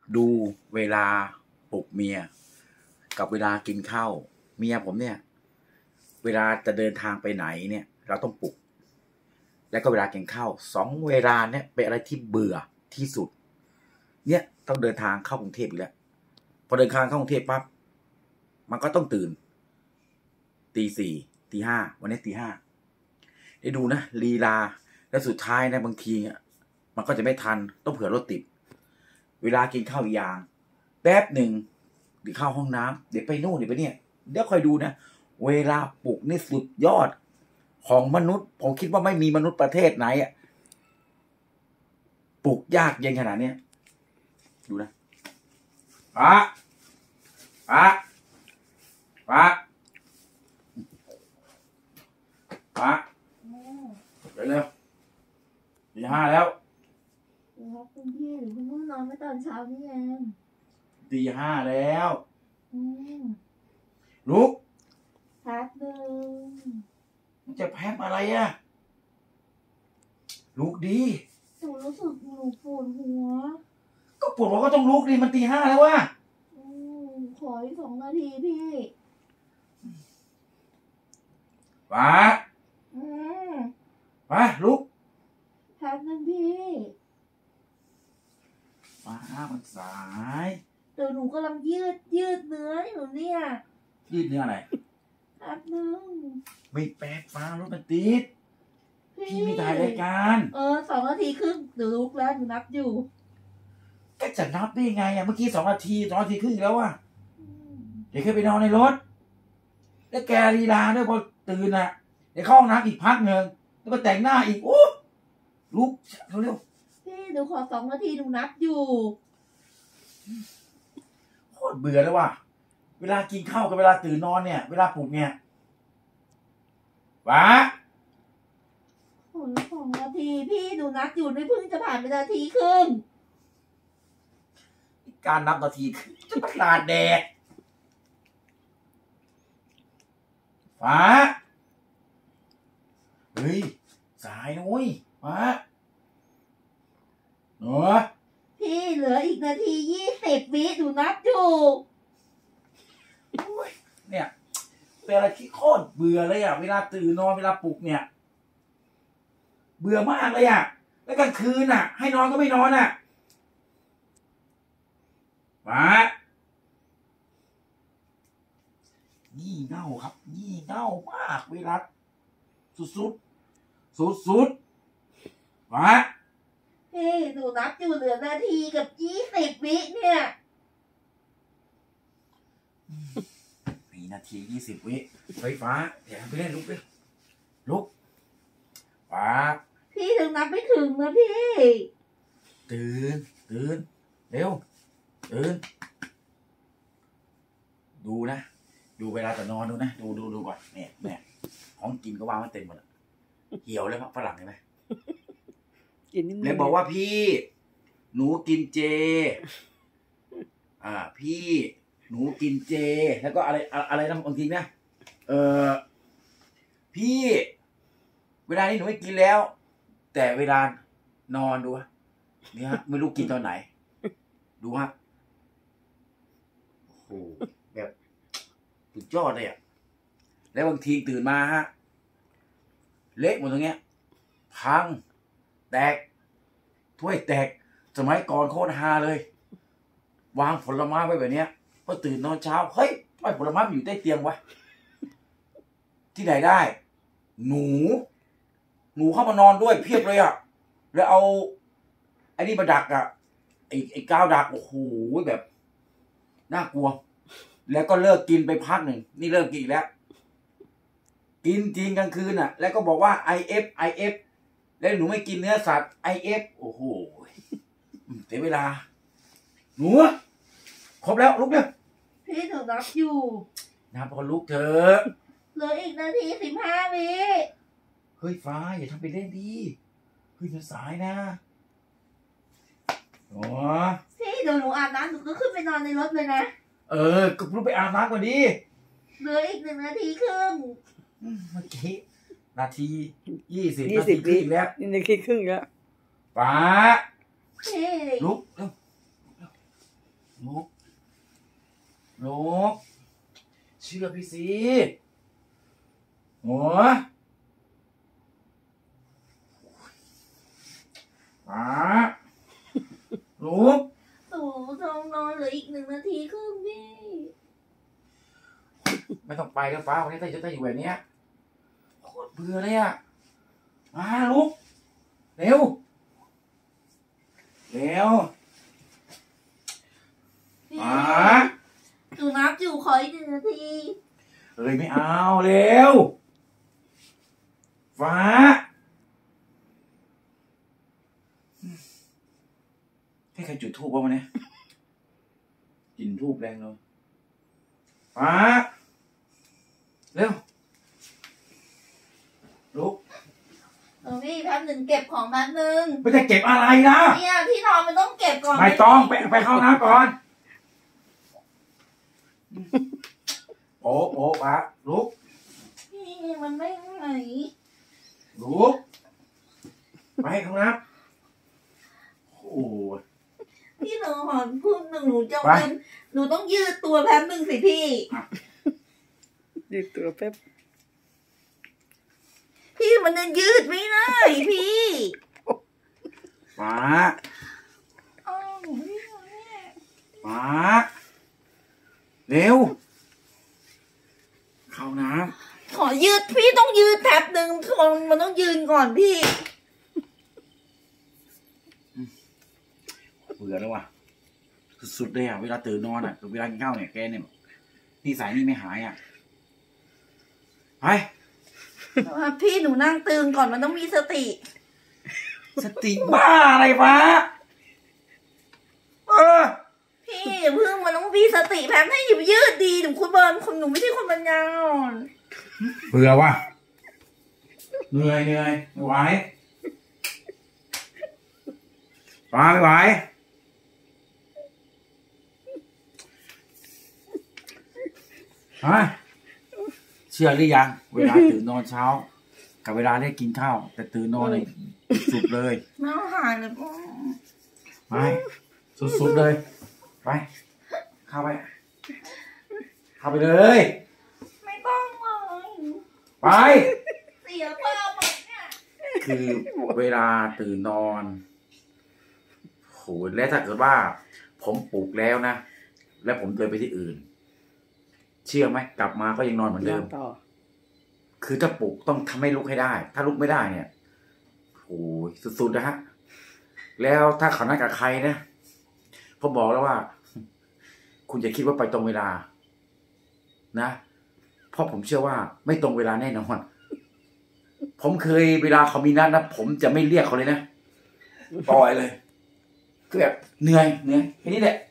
ดูเวลาปลุกเมียกับเวลากินข้าวเมียผมเนี่ยเวลาจะเดินทางไปไหนเนี่ยเราต้องปลุกแล้วก็เวลากินข้าว2 เวลาเนี่ยเป็นอะไรที่เบื่อที่สุดเนี่ยต้องเดินทางเข้ากรุงเทพอีกแล้วพอเดินทางเข้ากรุงเทพปั๊บมันก็ต้องตื่นตี 4 ตี 5วันนี้ตี 5ได้ดูนะลีลาแล้วสุดท้ายนะบางทีมันก็จะไม่ทันต้องเผื่อรถติดเวลากินข้าวอีกอย่างแป๊บหนึ่งเดี๋ยวเข้าห้องน้ำเดี๋ยวไปนู่นเดี๋ยวไปเนี่ยเดี๋ยวคอยดูนะเวลาปลุกนี่สุดยอดของมนุษย์ผมคิดว่าไม่มีมนุษย์ประเทศไหนอ่ะปลุกยากเย็นขนาดนี้ดูนะป้าป้าป้าป้าเร็วตี 5แล้วครับคุณพี่หรือคุณพ่อนอนไม่ตอนเช้านี่เองตี 5แล้วลุกแป๊บนึงจะแพ้อะไรอ่ะลุกดีหนูรู้สึกหนูปวดหัวก็ปวดหัวก็ต้องลุกดิมันตี 5แล้วว่ะขออีก2 นาทีพี่ป้าป้าลุกแป๊บนึงพี่ป้ามันสายเดี๋ยวหนูกำลังยืดเนื้ออยู่เนี่ยยืดเนื้ออะไรแป๊บนึงไม่แป๊บฟ้ารถมันติดพี่มีถ่ายรายการ 2 นาทีครึ่งเดี๋ยวลุกแล้วหนูนับอยู่ก็จะนับได้ไงอ่ะเมื่อกี้2 นาที2 นาทีครึ่งแล้วว่ะเดี๋ยวเคยไปนอนในรถแล้วแกลีลาด้วยพอตื่นอ่ะเดี๋ยวเข้าห้องน้ำอีกพักหนึ่งแล้วก็แต่งหน้าอีกโอ้ลุกเร็วพี่หนูขอ2 นาทีหนูนับอยู่โคตรเบื่อเลยว่ะเวลากินข้าวกับเวลาตื่นนอนเนี่ยเวลาปลุกเนี่ยว้า 2 นาทีพี่หนูนับอยู่ไม่เพิ่งจะผ่านไปนาทีครึ่งการนับนาทีจะประหลาดแดกฟ้าเฮ้ยสายนุ้ยฟ้าหนูพี่เหลืออีกนาที20 วิหนูนับอยู่เนี่ยเป็นอะไรที่โคตรเบื่อเลยอ่ะเวลาตื่นนอนเวลาปลุกเนี่ยเบื่อมากเลยอ่ะแล้วกลางคืนอ่ะให้นอนก็ไม่นอนอ่ะมางี่เง่าครับงี่เง่ามากเวลาสุดมาพี่หนูนับอยู่เหลือนาทีกับ20 วิเนี่ยนาที20 วิไฟฟ้าเดี๋ยวไปเล่นลุกเลยลุกฟ้าพี่ถึงนับไม่ถึงนะพี่ตื่นเร็วตื่นดูนะดูเวลาจะนอนดูนะดูก่อนเนี่ยของกินก็วางไว้เต็มหมดเหี่ยวเลยฝรั่งเห็นไหมแล้วบอกว่าพี่หนูกินเจพี่หนูกินเจแล้วก็อะไรนะบางทีนะพี่เวลานี้หนูไม่กินแล้วแต่เวลานอนดูนี่ฮะไม่รู้กินตอนไหนดูฮะโอ้โหแบบสุดยอดเลยอ่ะแล้วบางทีตื่นมาฮะเละหมดตรงเนี้ยพังแตกถ้วยแตกสมัยก่อนโคตรฮาเลยวางผลไม้ไว้แบบเนี้ยพอตื่นนอนเช้าเฮ้ยทำไมผลไม้มันอยู่ใต้เตียงวะที่ไหนได้หนูเข้ามานอนด้วยเพียบเลยอ่ะแล้วเอาไอ้นี่มาดักอ่ะไอ้กาวดักโอ้โหแบบน่ากลัวแล้วก็เลิกกินไปพักหนึ่งนี่เลิกกินแล้วกินจริงกลางคืนอ่ะแล้วก็บอกว่า IF แล้วหนูไม่กินเนื้อสัตว์ IF โอ้โหเสียเวลาหนูครบแล้วลุกเลยพี่หนูนับอยู่นับพอลุกเถอะเหลืออีกนาที15 วิเฮ้ยฟ้าอย่าทำไปเล่นดีเฮ้ยมันสายนะอ๋อพี่เดี๋ยวหนูอาบน้ำหนูก็ขึ้นไปนอนในรถเลยนะก็ลุกไปอาบน้ำก่อนดิเหลืออีก1 นาทีครึ่งเมื่อกี้นาที20 นาทีครึ่งแล้ว 1 นาทีครึ่งแล้วฟ้าพี่ลุกเร็วลุกลุกเชื่อพี่สิหัวป้าลุกตู่ต้องนอนเหลืออีก1 นาทีครึ่งพี่ไม่ต้องไปแล้วฟ้าวันนี้ถ้าจะอยู่แบบเนี้ยโคตรเบื่อเลยอ่ะมาลุกเร็วเร็วพี่ตู่นับอยู่ขออีก1 นาทีเอ้ยไม่เอาเร็วฟ้าให้ใครจุดธูปวะวันนี้กลิ่นธูปแรงเลยฟ้าเร็วลุกพี่แป๊บหนึ่งเก็บของแป๊บนึงไม่จะเก็บอะไรนะเนี่ยที่นอนมันต้องเก็บก่อนไม่ต้องไปเข้าน้ำก่อนโอ้ฟ้าลุกพี่มันไม่ไหวลุกไปเข้าน้ำโอ้พี่หนูหอนพูดหนูจะเป็นหนูต้องยืดตัวแป๊บนึงสิพี่ยืดตัวแป๊บพี่มันจะยืดไม่ได้พี่ฟ้าฟ้าเร็วเข้าน้ำขอยืดพี่ต้องยืดแป๊บนึงมันต้องยืนก่อนพี่เบื่อแล้วว่ะสุดๆเลยอ่ะเวลาตื่นนอนอ่ะเวลากินข้าวเนี่ยแกเนี่ยนิสัยนี่ไม่หายอ่ะไปพี่หนูนั่งตื่นก่อนมันต้องมีสติบ้าอะไรวะพี่เพิ่งมันต้องมีสติแพมให้หยิบยืดดีหนูคุณเบิร์นคนหนูไม่ใช่คนปัญญาอ่อนเบื่อว่ะเหนื่อยไม่ไหวป้าไม่ไหวเชื่อหรือยังเวลาตื่นนอนเช้ากับเวลาได้กินข้าวแต่ตื่นนอนเลยสุดเลยไม่หายเลยไปสุดเลยไปเข้าไปเลยไม่ต้องเลยไปเสียภาพหมดเนี่ยคือเวลาตื่นนอนโหและถ้าเกิดว่าผมปลุกแล้วนะแล้วผมเดินไปที่อื่นเชื่อไหมกลับมาก็ยังนอนเหมือนเดิมคือถ้าปลุกต้องทำให้ลุกให้ได้ถ้าลุกไม่ได้เนี่ยโอ้ยสุดๆนะฮะแล้วถ้าเขานัดกับใครนะผมบอกแล้วว่าคุณอย่าคิดว่าไปตรงเวลานะเพราะผมเชื่อว่าไม่ตรงเวลาแน่นอนผมเคยเวลาเขามีนัดนะผมจะไม่เรียกเขาเลยนะปล่อยเลยคือแบบเหนื่อยแค่นี้แหละ